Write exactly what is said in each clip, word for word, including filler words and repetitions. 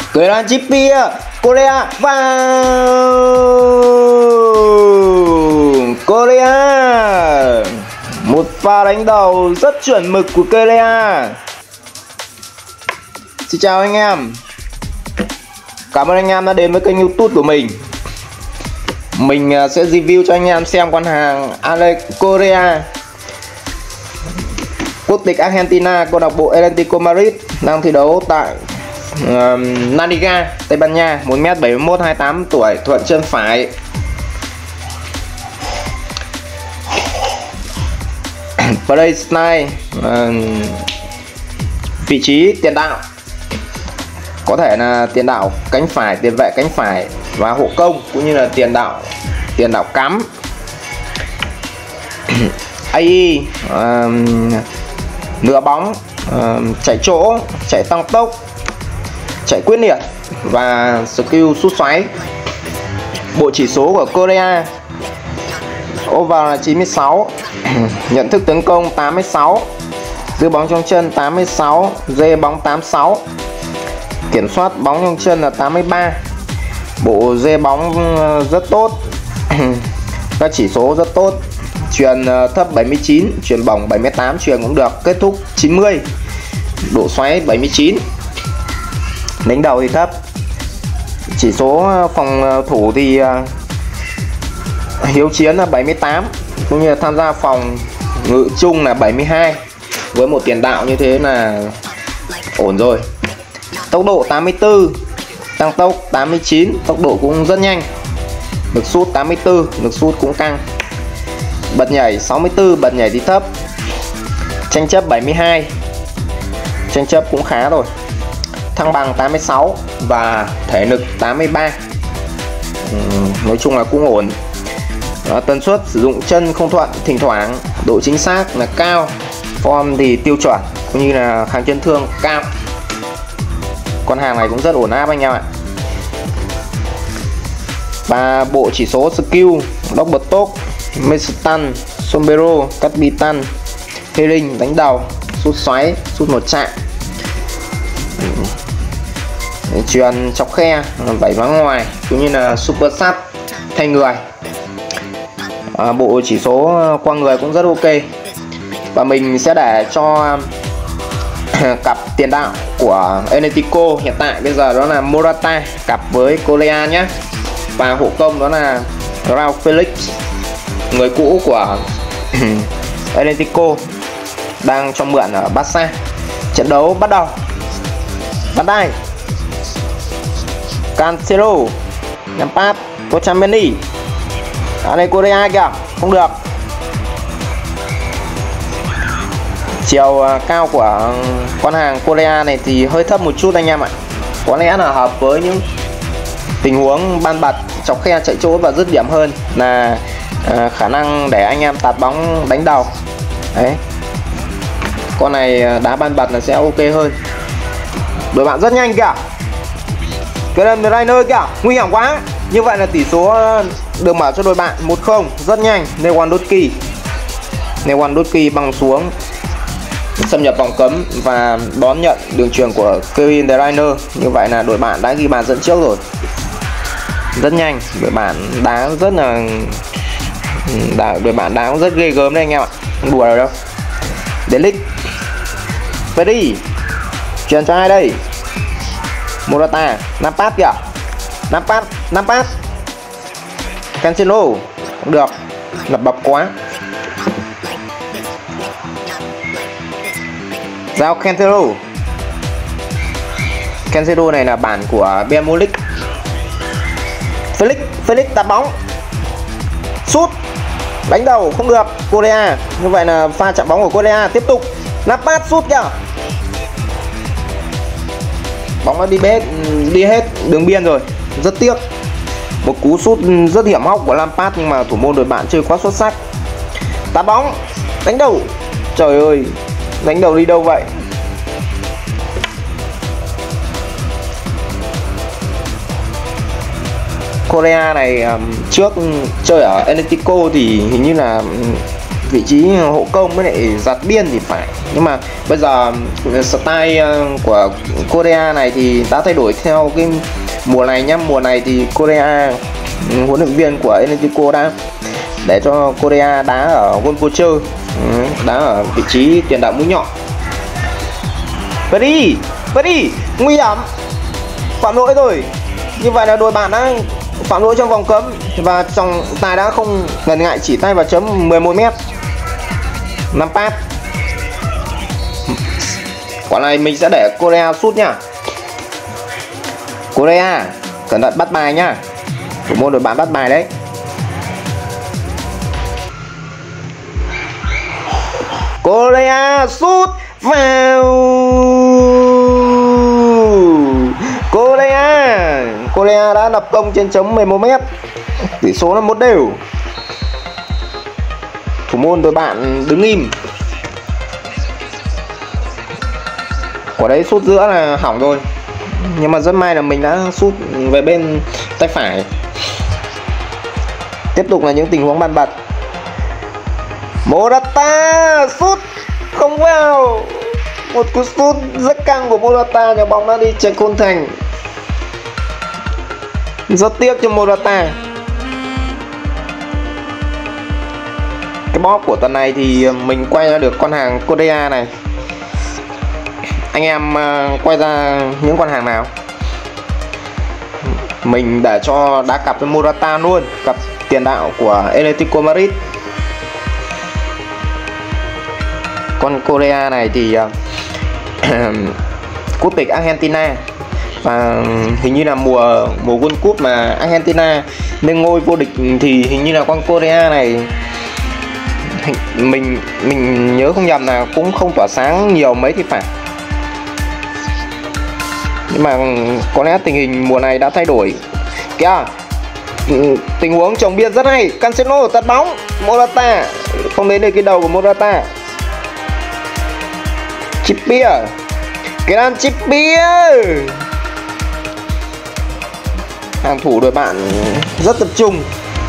Grand Chippy Korea vào. Korea, một pha đánh đầu rất chuẩn mực của Korea. Xin chào anh em, cảm ơn anh em đã đến với kênh YouTube của mình. Mình sẽ review cho anh em xem con hàng Alex Correa, quốc tịch Argentina, câu lạc bộ Atlético Madrid, đang thi đấu tại uh, La Liga Tây Ban Nha. Một mét bảy mươi mốt, hai mươi tám tuổi, thuận chân phải. Play style uh, vị trí tiền đạo có thể là tiền đạo cánh phải, tiền vệ cánh phải và hộ công, cũng như là tiền đạo tiền đạo cắm. a i uh, nửa bóng, uh, chạy chỗ, chạy tăng tốc, chạy quyết liệt và skill sút xoáy. Bộ chỉ số của Korea: over là chín mươi sáu, nhận thức tấn công tám mươi sáu, giữ bóng trong chân tám mươi sáu, dê bóng tám mươi sáu, kiểm soát bóng trong chân là tám mươi ba. Bộ dê bóng rất tốt, các chỉ số rất tốt. Chuyền thấp bảy mươi chín, chuyền bổng bảy mươi tám, chuyền cũng được, kết thúc chín mươi, độ xoáy bảy mươi chín. Đánh đầu thì thấp. Chỉ số phòng thủ thì hiếu chiến là bảy mươi tám, cũng như là tham gia phòng ngự chung là bảy mươi hai. Với một tiền đạo như thế là ổn rồi. Tốc độ tám mươi tư, tăng tốc tám mươi chín, tốc độ cũng rất nhanh. Lực sút tám mươi tư, lực sút cũng căng. Bật nhảy sáu mươi tư, bật nhảy thì thấp. Tranh chấp bảy mươi hai, tranh chấp cũng khá rồi. Thăng bằng tám mươi sáu và thể lực tám mươi ba. Ừ, nói chung là cũng ổn. Đó, tần suất sử dụng chân không thuận thỉnh thoảng, độ chính xác là cao, form thì tiêu chuẩn, cũng như là kháng chấn thương cao. Con hàng này cũng rất ổn áp anh em ạ. Và bộ chỉ số skill: double top, Mestan, Sombrero, Capitan, Healing, đánh đầu, sút xoáy, sút một chạm, chuyền chọc khe, vẩy vắng ngoài, cũng như là super sắt thay người. À, bộ chỉ số qua người cũng rất ok. Và mình sẽ để cho cặp tiền đạo của Atlético hiện tại bây giờ đó là Morata cặp với Korea nhé. Và hộ công đó là Joao Felix, người cũ của Atlético, đang cho mượn ở Barca. Trận đấu bắt đầu. Bắt tay. Cancelo, Lampard, Otamendi. Ở đây Korea kìa, không được. Chiều cao của con hàng Korea này thì hơi thấp một chút anh em ạ. Có lẽ là hợp với những tình huống ban bật, chọc khe, chạy chỗ và dứt điểm hơn là à, khả năng để anh em tạt bóng đánh đầu. Đấy, con này đá ban bật là sẽ ok hơn. Đội bạn rất nhanh kìa, cái đâm Rainer kìa, nguy hiểm quá. Như vậy là tỷ số được mở cho đội bạn một không, rất nhanh. Lewandowski Lewandowski băng xuống, xâm nhập vòng cấm và đón nhận đường chuyền của Kevin De Bruyne. Như vậy là đội bạn đã ghi bàn dẫn trước rồi. Rất nhanh, đội bạn đá rất là đá, đội bạn đá cũng rất ghê gớm đấy anh em ạ, không đùa đâu. De Ligt, Ferry, chuyền cho ai đây? Morata, Lampard kìa, Lampard, Lampard, Cancelo, không được, lập bập quá. Giao Cancelo. Cancelo này là bản của Bayern Munich. Felix, Felix tạt bóng, sút, đánh đầu không được. Korea, như vậy là pha chạm bóng của Korea. Tiếp tục Lampard sút kìa, bóng nó đi hết đi hết đường biên rồi, rất tiếc. Một cú sút rất hiểm hóc của Lampard, nhưng mà thủ môn đội bạn chơi quá xuất sắc. Tạt bóng, đánh đầu, trời ơi, đánh đầu đi đâu vậy? Korea này um, trước chơi ở Atlético thì hình như là vị trí hộ công với lại giật biên thì phải. Nhưng mà bây giờ style của Korea này thì đã thay đổi theo cái mùa này nhá. Mùa này thì Korea, huấn luyện viên của Atletico đã để cho Korea đá ở goal poacher, đá ở vị trí tiền đạo mũi nhọn. Đi đi, nguy hiểm, phạm lỗi rồi. Như vậy là đội bạn đã phạm lỗi trong vòng cấm và trọng tài đã không ngần ngại chỉ tay vào chấm mười một mét. năm pass. Quả này mình sẽ để Korea sút nha. Korea cẩn thận bắt bài nhá. Thủ môn đội bạn bắt bài đấy. Korea sút vào. Korea Korea đã lập công trên chấm mười một mét. Tỷ số là một đều. Thủ môn đội bạn đứng im. Quả đấy sút giữa là hỏng rồi. Nhưng mà rất may là mình đã sút về bên tay phải. Tiếp tục là những tình huống ban bật. Morata sút không vào. Một cú sút rất căng của Morata, nhưng bóng đã đi chạy khung thành. Rất tiếc cho Morata. Cái bóp của tuần này thì mình quay ra được con hàng Korea này. Anh em quay ra những con hàng nào? Mình để cho đá cặp với Morata luôn, cặp tiền đạo của Atletico Madrid. Con Korea này thì quốc tịch Argentina và hình như là mùa mùa World Cup mà Argentina lên ngôi vô địch thì hình như là con Korea này mình mình nhớ không nhầm là cũng không tỏa sáng nhiều mấy thì phải. Nhưng mà có lẽ tình hình mùa này đã thay đổi. Kìa, tình huống chồng biên rất hay. Cancelo tạt bóng, Morata không đến được cái đầu của Morata. Trippier, Kieran Trippier. Hàng thủ đội bạn rất tập trung.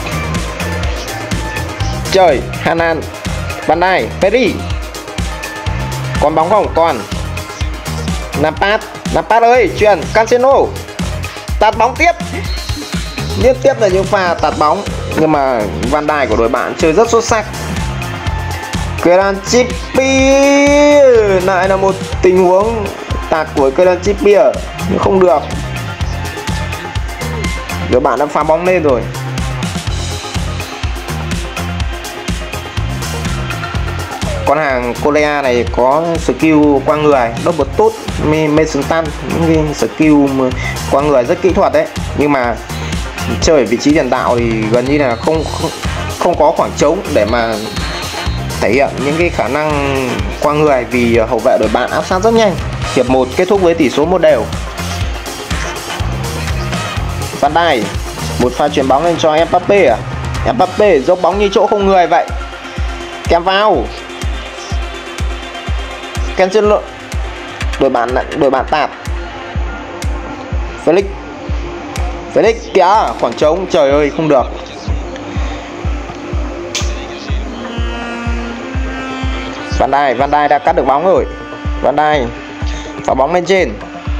Trời, Hanan, Van Dijk, Pedri. Còn bóng không? Còn Lampard, Lampard ơi, chuyền Cancelo. Tạt bóng tiếp. Liên tiếp là những pha tạt bóng. Nhưng mà Van Dijk của đội bạn chơi rất xuất sắc. Kieran Trippier. Lại là một tình huống tạt của Kieran Trippier nhưng không được. Đội bạn đã phá bóng lên rồi. Con hàng Korea này có skill qua người, double tốt, Mason Tan, những cái skill qua người rất kỹ thuật đấy. Nhưng mà chơi ở vị trí tiền đạo thì gần như là không không, không có khoảng trống để mà thể hiện những cái khả năng qua người, vì hậu vệ đội bạn áp sát rất nhanh. Hiệp một kết thúc với tỷ số một đều. Van Dijk, một pha chuyền bóng lên cho Mbappe à? Mbappe dốc bóng như chỗ không người vậy. Kèm vào. Cancelo. Đội bạn đội bạn tạt. Felix. Felix kìa, khoảng trống, trời ơi không được. Van Dijk, Van Dijk đã cắt được bóng rồi. Van Dijk phá bóng lên trên.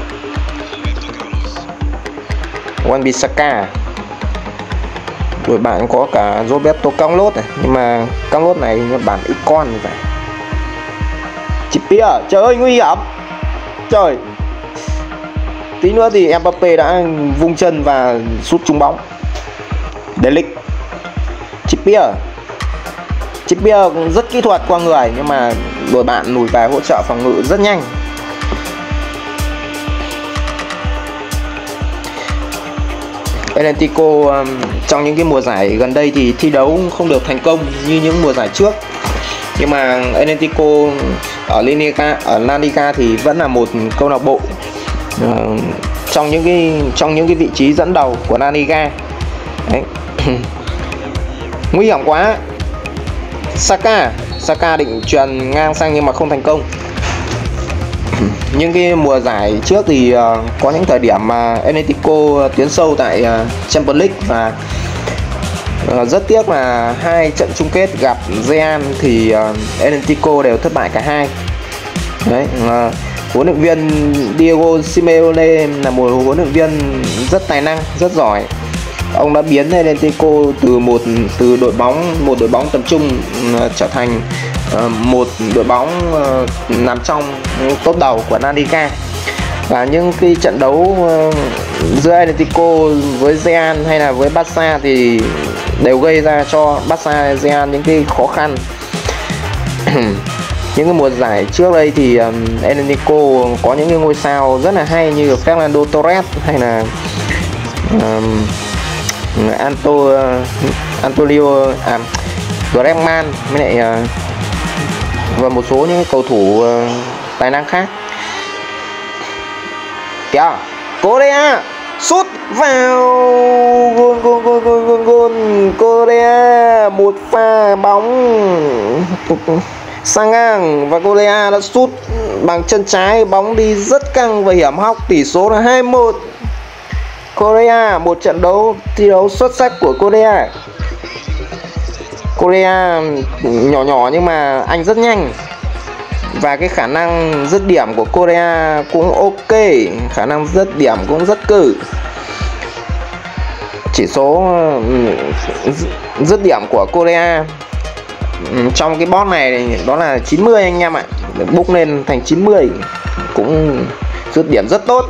Wan-Bissaka. Đội bạn có cả Roberto Carlos này, nhưng mà Carlos này Nhật Bản ít con như vậy. Trippier, trời ơi nguy hiểm. Trời. Tí nữa thì Mbappe đã vung chân và sút trúng bóng. De Ligt. Trippier. Trippier cũng rất kỹ thuật qua người, nhưng mà đội bạn lùi về hỗ trợ phòng ngự rất nhanh. Atletico um, trong những cái mùa giải gần đây thì thi đấu không được thành công như những mùa giải trước. Nhưng mà Atletico ở Liga, ở La Liga thì vẫn là một câu lạc bộ uh, trong những cái trong những cái vị trí dẫn đầu của La Liga. Đấy. Nguy hiểm quá. Saka, Saka định chuyền ngang sang nhưng mà không thành công. Những cái mùa giải trước thì uh, có những thời điểm mà Atletico tiến sâu tại uh, Champions League và uh, rất tiếc là hai trận chung kết gặp Real thì uh, Atlético đều thất bại cả hai. Đấy, uh, huấn luyện viên Diego Simeone là một huấn luyện viên rất tài năng, rất giỏi. Ông đã biến Atlético từ một từ đội bóng một đội bóng tầm trung uh, trở thành uh, một đội bóng uh, nằm trong top đầu của La Liga. Và những cái trận đấu uh, giữa Atlético với Real hay là với Barca thì đều gây ra cho Barca Real những cái khó khăn. Những cái mùa giải trước đây thì um, Atlético có những cái ngôi sao rất là hay như Fernando Torres hay là um, Anto, uh, Antonio à, Griezmann với lại uh, và một số những cầu thủ uh, tài năng khác. Kìa, Correa sút vào, gol gol gol gol gol gol Correa, một pha bóng sang ngang và Correa đã sút bằng chân trái, bóng đi rất căng và hiểm hóc, tỷ số là hai một. Correa, một trận đấu thi đấu xuất sắc của Correa. Correa nhỏ nhỏ nhưng mà anh rất nhanh. Và cái khả năng dứt điểm của Correa cũng ok, khả năng dứt điểm cũng rất cử. Chỉ số dứt điểm của Correa trong cái box này đó là chín mươi anh em ạ. Book lên thành chín mươi, cũng dứt điểm rất tốt.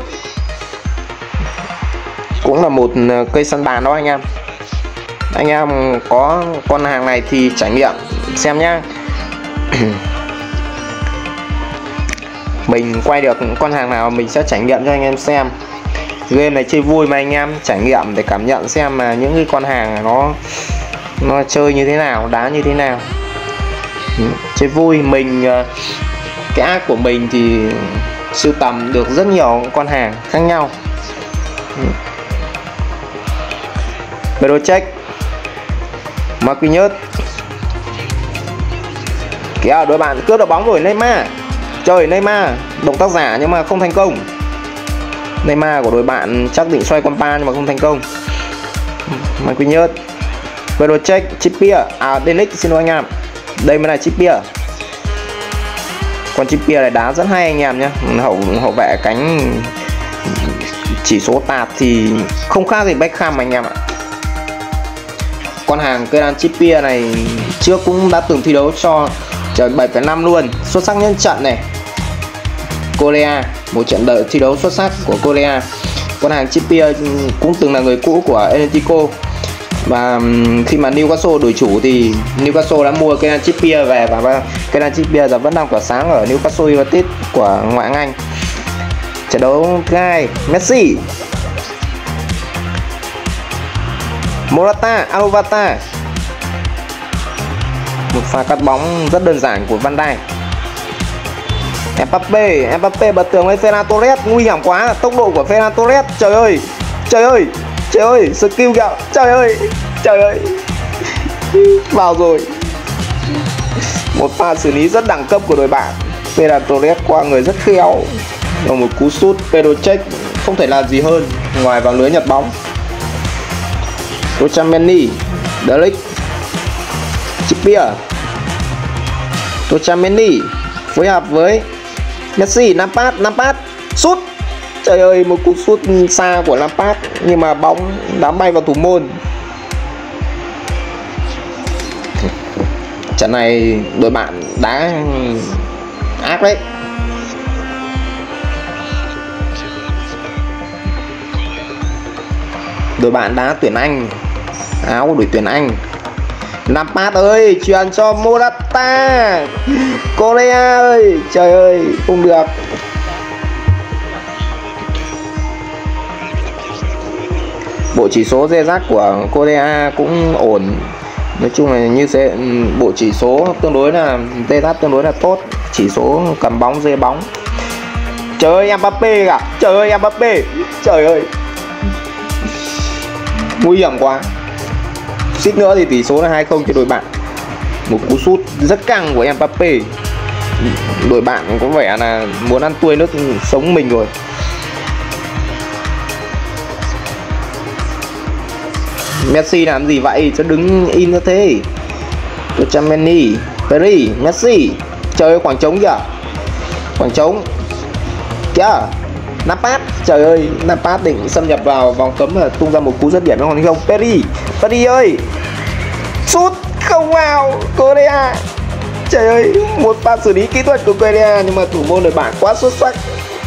Cũng là một cây săn bàn đó anh em. Anh em có con hàng này thì trải nghiệm xem nhá. Mình quay được con hàng nào mình sẽ trải nghiệm cho anh em xem. Game này chơi vui mà anh em, trải nghiệm để cảm nhận xem là những cái con hàng nó nó chơi như thế nào, đá như thế nào. Chơi vui. Mình cái app của mình thì sưu tầm được rất nhiều con hàng khác nhau. Pedro Marquinhos. Kìa, đội bạn cướp được bóng rồi. Neymar. Trời, Neymar động tác giả nhưng mà không thành công. Neymar của đội bạn chắc định xoay qua pa nhưng mà không thành công. Marquinhos, Pedro Trippier, à Denick, xin lỗi anh em. Đây mới là Trippier. Còn Trippier này đá rất hay anh em nhé. Hậu hậu vệ cánh chỉ số tạt thì không khác gì Beckham anh em ạ. Con hàng Kylian Trippier này trước cũng đã từng thi đấu cho trời bảy phẩy năm luôn, xuất sắc nhân trận này. Correa, một trận đợi thi đấu xuất sắc của Correa. Con hàng Trippier cũng từng là người cũ của Atlético. Và khi mà Newcastle đổi chủ thì Newcastle đã mua Kylian Trippier về, và Kylian Trippier giờ vẫn đang tỏa sáng ở Newcastle United của ngoại hạng Anh. Trận đấu thứ hai, Messi, Morata, Alvaro. Một pha cắt bóng rất đơn giản của Van Dijk. Mbappe, Mbappe bật tường với Ferran Torres, nguy hiểm quá, tốc độ của Ferran Torres, trời ơi, trời ơi, trời ơi, skill kìa, trời ơi, trời ơi, vào rồi. Một pha xử lý rất đẳng cấp của đội bạn. Ferran Torres qua người rất khéo, và một cú sút Pedro Check không thể làm gì hơn ngoài vào lưới nhặt bóng. Tchouaméni, De Ligt, Trippier, Tchouaméni phối hợp với Messi, Lampard, Lampard sút. Trời ơi, một cú sút xa của Lampard nhưng mà bóng đá bay vào thủ môn. Trận này đội bạn đá ác đấy. Đội bạn đá tuyển Anh, áo của đội tuyển Anh. Lampard ơi, truyền cho Morata. Correa ơi, trời ơi, không được. Bộ chỉ số dê dắt của Correa cũng ổn. Nói chung là như thế, bộ chỉ số tương đối là dê dắt tương đối là tốt. Chỉ số cầm bóng, dê bóng. Trời ơi, Mbappe cả. Trời ơi, Mbappe. Trời ơi, nguy hiểm quá. Xích nữa thì tỷ số là hai không cho đội bạn. Một cú sút rất căng của Mbappe. Đội bạn có vẻ là muốn ăn tươi nước sống mình rồi. Messi làm gì vậy chứ đứng in như thế. Tchouaméni, Perry, Messi. Trời ơi, khoảng trống kìa. Khoảng trống kìa. Lampard, trời ơi, Lampard định xâm nhập vào vòng cấm và tung ra một cú dứt điểm còn không. Perry, Perry ơi, sút không vào. Korea, trời ơi, một pha xử lý kỹ thuật của Korea nhưng mà thủ môn đội bạn quá xuất sắc.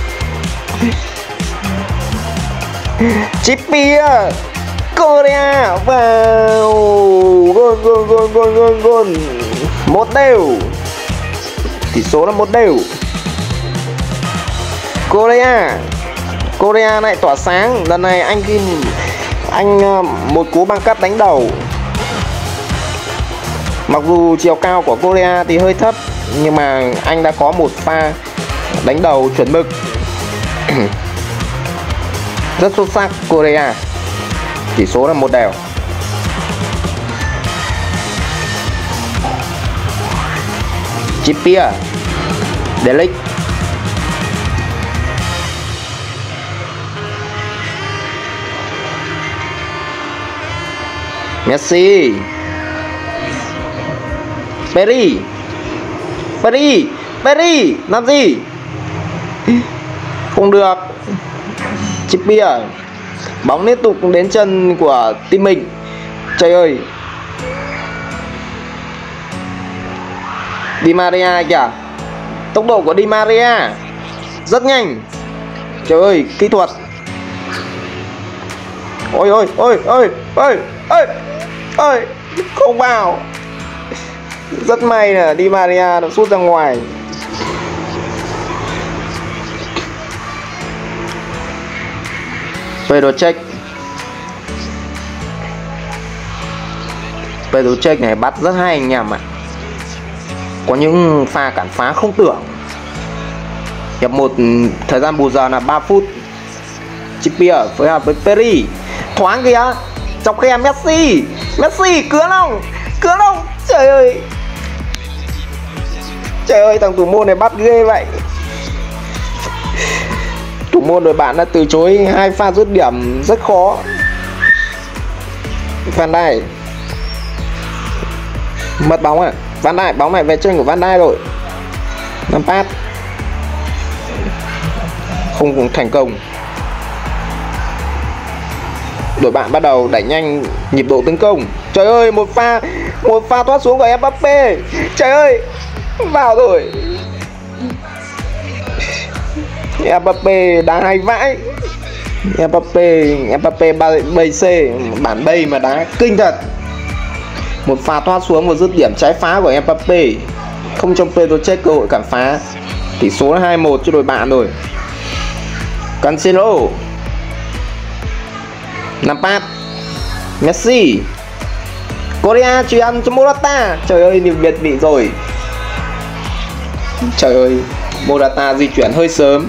Trippier, Korea vào. Gol, gol, gol, gol, gol, gol. Một đều. Tỷ số là một đều. Korea, Korea lại tỏa sáng. Lần này anh Kim, anh một cú băng cắt đánh đầu. Mặc dù chiều cao của Korea thì hơi thấp nhưng mà anh đã có một pha đánh đầu chuẩn mực. Rất xuất sắc Korea. Tỷ số là một đều. Trippier, De Ligt, Messi, Perry, Perry, Perry làm gì? Không được. Trippier, bóng liên tục đến chân của team mình. Trời ơi, Di Maria kìa. Tốc độ của Di Maria rất nhanh. Trời ơi, kỹ thuật. Ôi ôi ôi ôi ôi ôi ôi, không vào. Rất may là Di Maria đã sút ra ngoài. Pedro Cech, Pedro Cech này bắt rất hay anh em ạ. Có những pha cản phá không tưởng. Hiệp một thời gian bù giờ là ba phút. Trippier phối hợp với Perry. Thoáng kìa. Chọc khe Messi. Messi cứa lòng. Cứa lòng. Trời ơi. Trời ơi, thằng thủ môn này bắt ghê vậy. Thủ môn đội bạn đã từ chối hai pha dứt điểm rất khó. Van Dijk mất bóng à. Van Dijk, bóng này về chân của Van Dijk rồi. Lampard không thành công. Đội bạn bắt đầu đẩy nhanh nhịp độ tấn công. Trời ơi, một pha một pha thoát xuống của Mbappé. Trời ơi, vào rồi. Mbappé đá hay vãi. Mbappé Mbappé bay C bản bay mà đá kinh thật. Một pha thoát xuống và dứt điểm trái phá của Mbappé không cho Pedro Cech cơ hội cản phá. Tỷ số là hai một cho đội bạn rồi. Cancelo, Lampard, Messi, Korea chuyền cho Morata. Trời ơi, niềm biệt vị rồi. Trời ơi, Morata di chuyển hơi sớm.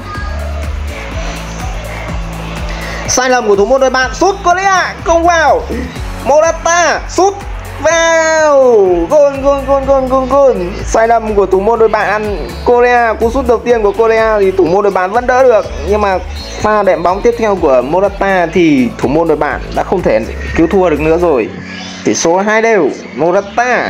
Sai lầm của thủ môn đội bạn. Sút Korea không vào. Morata sút vào. Gol gol gol gol gol gol. Sai lầm của thủ môn đội bạn Korea. Cú sút đầu tiên của Korea thì thủ môn đội bạn vẫn đỡ được, nhưng mà pha đệm bóng tiếp theo của Morata thì thủ môn đội bạn đã không thể cứu thua được nữa rồi. Tỷ số hai đều. Morata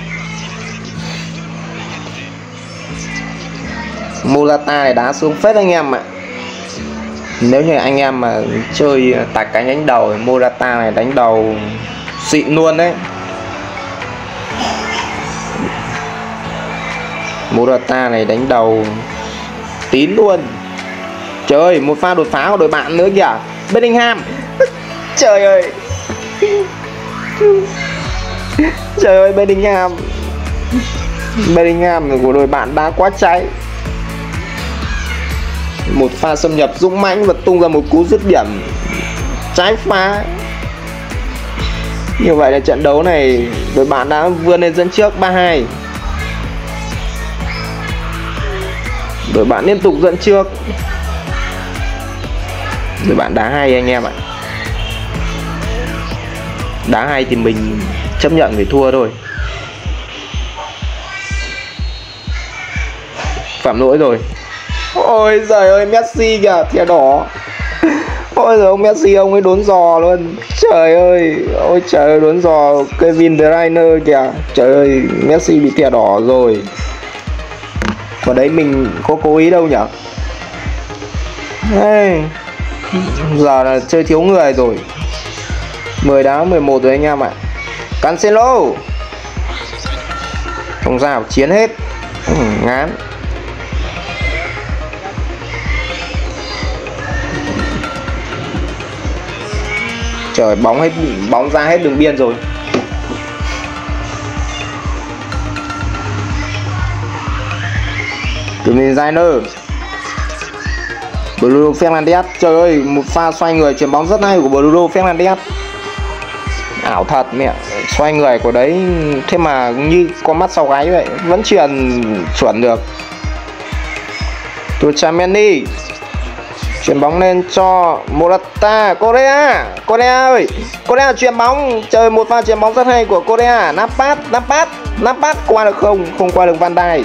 Morata này đá xuống phết anh em ạ. Nếu như anh em mà chơi tạt cánh đánh đầu thì Morata này đánh đầu xịn luôn đấy. Morata này đánh đầu tín luôn. Trời ơi, một pha đột phá của đội bạn nữa kìa. Bellingham. Trời ơi. Trời ơi, Bellingham. Bellingham của đội bạn đá quá cháy. Một pha xâm nhập dũng mãnh và tung ra một cú dứt điểm trái phá. Như vậy là trận đấu này đội bạn đã vươn lên dẫn trước ba hai. Đội bạn liên tục dẫn trước. Đội bạn đá hay anh em ạ. Đá hay thì mình chấp nhận phải thua thôi. Phạm lỗi rồi. Ôi giời ơi, Messi kìa, thìa đỏ. Ôi giời, ông Messi ông ấy đốn giò luôn. Trời ơi, ôi trời ơi, đốn giò Kevin De Bruyne kìa. Trời ơi, Messi bị thẻ đỏ rồi. Còn đấy mình có cố ý đâu nhở. Hey, giờ là chơi thiếu người rồi. mười đá mười một rồi anh em ạ. Cancelo. Không sao, chiến hết. Ừ, ngán. Trời, bóng hết bóng ra hết đường biên rồi. Kevin De Bruyne. Bruno Fernandes. Trời ơi, một pha xoay người chuyền bóng rất hay của Bruno Fernandes. Ảo thật mẹ, xoay người của đấy thế mà như con mắt sau gáy vậy, vẫn chuyền chuẩn được. Tchouaméni chuyền bóng lên cho Morata. Korea, Korea ơi, Korea chuyền bóng. Trời, một pha chuyền bóng rất hay của Korea. Lampard, Lampard, Lampard qua được không? Không qua được Van Dijk.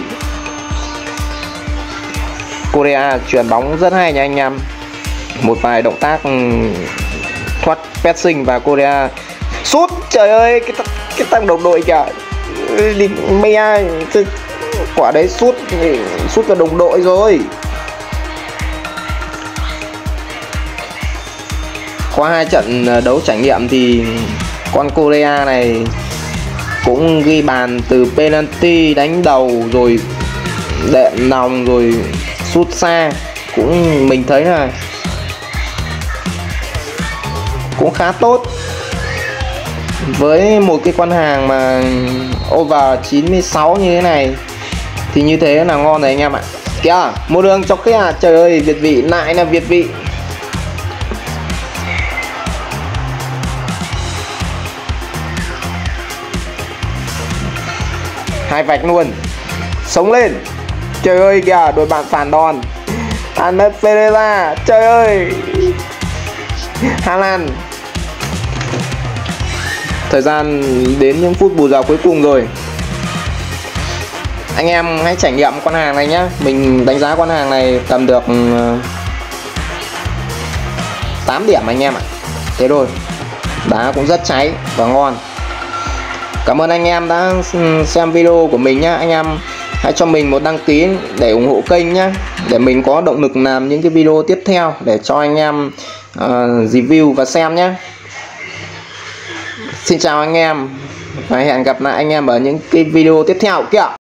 Korea chuyền bóng rất hay nha anh em. Một vài động tác thoát pressing và Korea sút. Trời ơi, cái cái tăng đồng đội kìa. Đi Mea, quả đấy sút sút vào đồng đội rồi. Qua hai trận đấu trải nghiệm thì con Korea này cũng ghi bàn từ penalty, đánh đầu rồi đệm nòng rồi sút xa, cũng mình thấy là cũng khá tốt với một cái con hàng mà over chín mươi sáu như thế này. Thì như thế là ngon rồi anh em ạ. Kìa, một đường chọc khe. Trời ơi, Việt vị, lại là Việt vị. Hai vạch luôn. Sống lên. Trời ơi kìa, đội bạn phản đòn. Ahmed Pereira. Trời ơi, Haaland. Thời gian đến những phút bù giờ cuối cùng rồi. Anh em hãy trải nghiệm con hàng này nhé. Mình đánh giá con hàng này tầm được tám điểm anh em ạ. Thế rồi, đá cũng rất cháy và ngon. Cảm ơn anh em đã xem video của mình nhé. Anh em hãy cho mình một đăng ký để ủng hộ kênh nhé, để mình có động lực làm những cái video tiếp theo để cho anh em uh, review và xem nhé. Xin chào anh em và hẹn gặp lại anh em ở những cái video tiếp theo kia.